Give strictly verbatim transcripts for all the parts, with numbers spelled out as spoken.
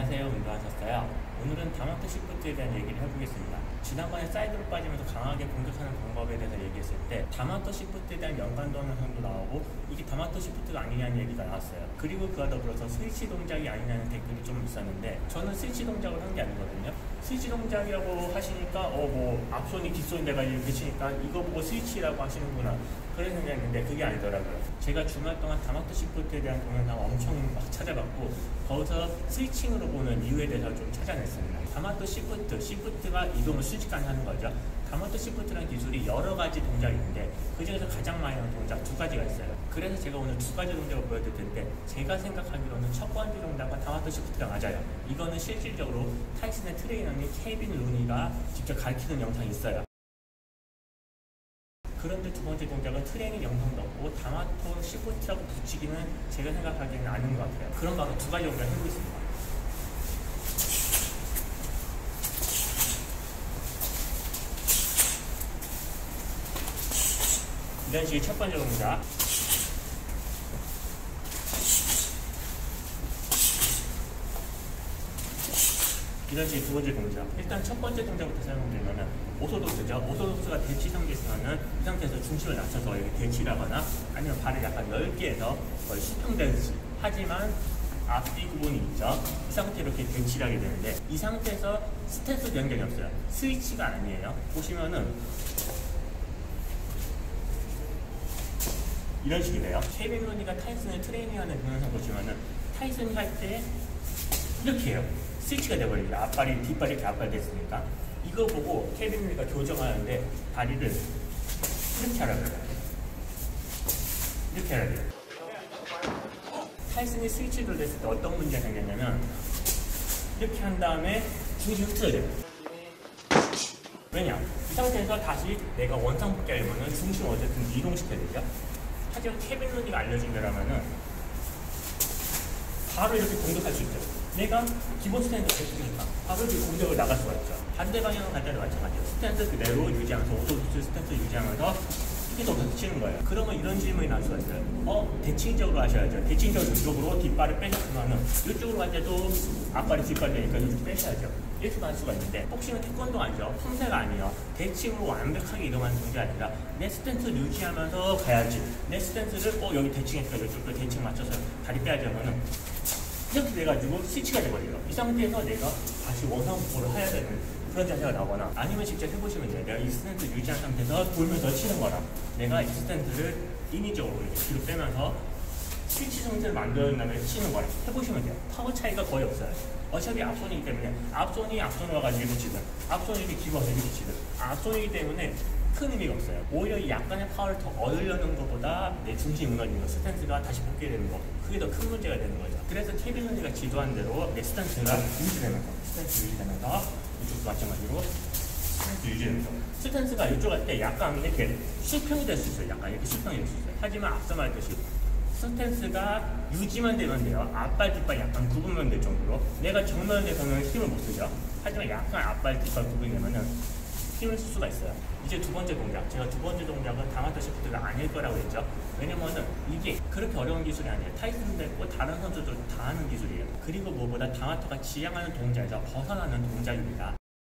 안녕하세요. 운동하셨어요? 오늘은 다마토 시프트에 대한 얘기를 해보겠습니다. 지난번에 사이드로 빠지면서 강하게 공격하는 방법에 대해서 얘기했을 때 다마토 시프트에 대한 연관도 현상도 나오고 이게 다마토 시프트가 아니냐는 얘기가 나왔어요. 그리고 그와 더불어서 스위치 동작이 아니냐는 댓글이 좀 있었는데 저는 스위치 동작을 한 게 아니거든요. 스위치 동작이라고 하시니까 어 뭐 앞손이 뒷손이 내가 이렇게 치니까 이거 보고 스위치라고 하시는구나 그런 생각했는데 그게 아니더라고요. 제가 주말 동안 다마토 시프트에 대한 동영상 엄청 막 찾아봤고 거기서 스위칭으로 보는 이유에 대해서 좀 찾아냈습니다. 다마토 시프트, 시프트가 이동을 순식간에 하는 거죠. 다마토 시프트라는 기술이 여러 가지 동작이 있는데 그 중에서 가장 많이 하는 동작 두 가지가 있어요. 그래서 제가 오늘 두 가지 동작을 보여드릴 텐데 제가 생각하기로는 첫 번째 동작과 다마토 시프트가 맞아요. 이거는 실질적으로 타이슨의 트레이너인 케빈 루니가 직접 가르치는 영상이 있어요. 그런데 두 번째 동작은 트레이닝 영상도 없고 다마토 시프트라고 붙이기는 제가 생각하기에는 아닌 것 같아요. 그런 바로 두 가지 동작을 해보겠습니다. 이런 식의 첫 번째 동작. 이런 식의 두 번째 동작. 일단 첫 번째 동작부터 설명드리면 오소독스죠. 오소독스가 대치 상태에 있으면 이 상태에서 중심을 낮춰서 이렇게 대치를 하거나 아니면 발을 약간 넓게 해서 거의 수평되듯이 하지만 앞뒤 구분이 있죠. 이 상태로 이렇게 대치를 하게 되는데 이 상태에서 스탠스 변경이 없어요. 스위치가 아니에요. 보시면은 이런 식이 돼요. 케빈 루니가 타이슨을 트레이닝하는 동영상 보시면은 타이슨이 할 때 이렇게 해요. 스위치가 돼버립니다. 앞발이 뒷발이 이렇게 앞발됐으니까 이거 보고 케빈 루니가 교정하는데 다리를 이렇게 하라고 해요. 이렇게 하라고 해요. 타이슨이 스위치를 됐을 때 어떤 문제가 생겼냐면 이렇게 한 다음에 중심이 흐트러져요. 왜냐? 이 상태에서 다시 내가 원상복귀 하려면 중심을 어쨌든 이동시켜야 되죠. 하지만 케빈 루니가 알려준 거라면은 바로 이렇게 공격할 수 있죠. 내가 기본 스탠스 됐으니까 바로 이렇게 공격을 나갈 수가 있죠. 반대 방향을 갈 때도 마찬가지예요. 스탠스 그대로 유지하면서 오토도스 스탠스 유지하면서 이게 더 붙이는 거예요. 그러면 이런 질문이 나올 수가 있어요. 어? 대칭적으로 하셔야죠. 대칭적으로 이쪽으로 뒷발을 빼셨으면은 이쪽으로 갈 때도 앞발이 뒷발 되니까 이쪽 빼셔야죠. 이렇게 갈 수가 있는데 복싱은 태권도 아니죠. 품새가 아니에요. 대칭으로 완벽하게 이동하는 동작이 아니라 내 스탠스를 유지하면서 가야지. 내 스탠스를 어 여기 대칭했어. 이쪽도 대칭 맞춰서 다리 빼야지 하면은 이렇게 돼가지고 스위치가 돼버려요. 이 상태에서 내가 다시 원상복구를 해야 되는 그런 자세가 나오거나 아니면 직접 해보시면 돼요. 내가 이 스탠스 유지한 상태에서 돌면서 치는 거랑 내가 이 스탠스를 인위적으로 이렇게 뒤로 빼면서 스위치 상태를 만든 다음에 치는 거랑 해보시면 돼요. 파워 차이가 거의 없어요. 어차피 앞손이기 때문에 앞손이 앞손으로 와가지고 이렇게 치든 앞손이 이렇게 기어서 이렇게 치든 앞손이기 때문에 큰 의미가 없어요. 오히려 이 약간의 파워를 더 얻으려는 것보다 내 중심이 무너지는 거, 스탠스가 다시 복귀 되는 거 그게 더 큰 문제가 되는 거죠. 그래서 케빈 루니가 지도한 대로 내 스탠스가 유지되면서 스탠스 유지되면서 이쪽도 마찬가지로 스탠스 유지되면서 스탠스가 이쪽 할 때 약간 이렇게 수평이 될 수 있어요. 약간 이렇게 수평이 될 수 있어요. 하지만 앞서 말했듯이 스탠스가 유지만 되면 돼요. 앞발 뒷발 약간 구분만 될 정도로 내가 정면에서는 힘을 못 쓰죠. 하지만 약간 앞발 뒷발 구분이 되면은 힘을 쓸 수가 있어요. 이제 두 번째 동작. 제가 두 번째 동작은 다마토 시프트가 아닐 거라고 했죠. 왜냐면은 이게 그렇게 어려운 기술이 아니에요. 타이슨도 했고 다른 선수들도 다 하는 기술이에요. 그리고 무엇보다 다마토가 지향하는 동작에서 벗어나는 동작입니다.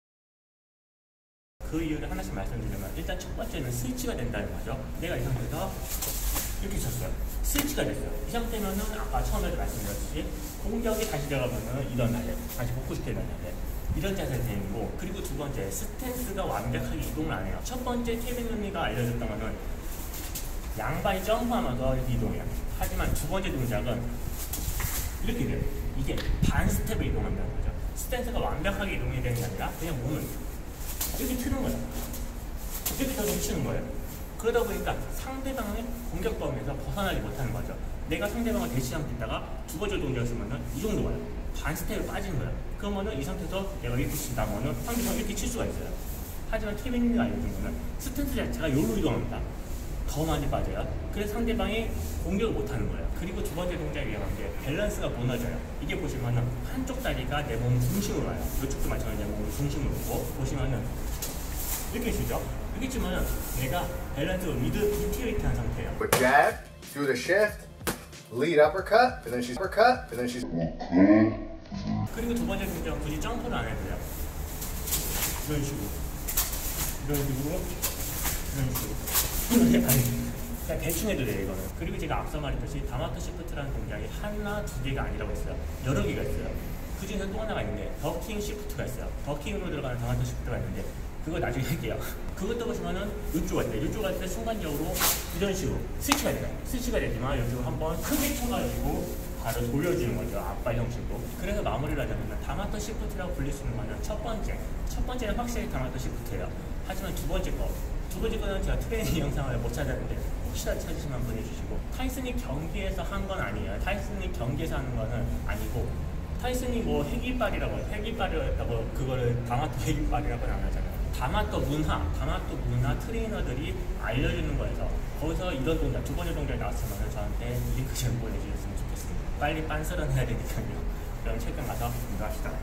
그 이유를 하나씩 말씀드리면 일단 첫 번째는 스위치가 된다는 거죠. 내가 이 상태에서 이렇게 쳤어요. 스위치가 됐어요. 이 상태면은 아까 처음에도 말씀드렸듯이 공격이 다시 들어가면은 이런 날에 다시 복구시켜야 되는데 이런 자세가 되는 거고 그리고 두 번째 스탠스가 완벽하게 이동을 안 해요. 첫 번째 케빈 루니가 알려줬던 거는 양발이 점프하면서 이렇게 이동해요. 하지만 두 번째 동작은 이렇게 돼요. 이게 반 스텝을 이동한다는 거죠. 스탠스가 완벽하게 이동이 되는 게 아니라 그냥 몸을 이렇게 트는 거예요. 이렇게 계속 치는 거예요. 그러다 보니까 상대방의 공격 범위에서 벗어나지 못하는 거죠. 내가 상대방을 대치 상태에 있다가 두 번째 동작을 쓰면은 이 정도 가요. 반 스텝을 빠지는 거예요. 그러면은 이 상태에서 내가 이렇게 친다면은 상대방 이렇게 칠 수가 있어요. 하지만 케빈 루니가 알려준 거는 스탠스 자체가 요로 이동합니다. 더 많이 빠져요. 그래서 상대방이 공격을 못하는 거예요. 그리고 두 번째 동작이 위험한 게 밸런스가 무너져요. 이게 보시면은 한쪽 다리가 내 몸 중심으로 와요. 이쪽도 마찬가지로 내 몸 중심으로 오고 보시면은 이렇게 치죠. 이렇게 치면은 내가 밸런스가 미드 디테일한 상태예요. Jab, do the shift, lead uppercut, and then she's uppercut, and then she's 그리고 두 번째 동작은 굳이 점프를 안 해도 돼요. 이런 식으로. 이런 식으로. 이런 식으로. 아니, 그냥 대충 해도 돼요, 이거는. 그리고 제가 앞서 말했듯이 다마터 시프트라는 동작이 하나, 두 개가 아니라고 했어요. 여러 개가 있어요. 그 중에서 또 하나가 있는데, 더킹 시프트가 있어요. 더킹으로 들어가는 다마터 시프트가 있는데, 그거 나중에 할게요. 그것도 보시면은 이쪽 할 때, 이쪽 할 때 순간적으로 이런 식으로 스위치가 돼요. 스위치가 되지만 이쪽으로 한번 크게 쳐가지고 바로 돌려주는 거죠. 앞발 형식으로. 그래서 마무리를 하자면 다마터 시프트라고 불릴 수 있는 거는 첫 번째. 첫 번째는 확실히 다마터 시프트예요. 하지만 두 번째 거. 두 번째 거는 제가 트레이닝 영상을 못 찾았는데 혹시라도 찾으시면 보내주시고, 타이슨이 경기에서 한 건 아니에요. 타이슨이 경기에서 하는 거는 아니고, 타이슨이 뭐 핵이빨이라고 해요. 핵이빨이라고 그거를 다마터 핵이빨이라고는 안 하잖아요. 다마터 문화, 다마터 문화 트레이너들이 알려주는 거에서 거기서 이런 동작, 두 번째 동작이 나왔으면 저한테 링크 좀 보내주셨으면 좋겠습니다. 빨리 빤스런 해야 되니까요. 그럼 체크한 가서 공부합시다.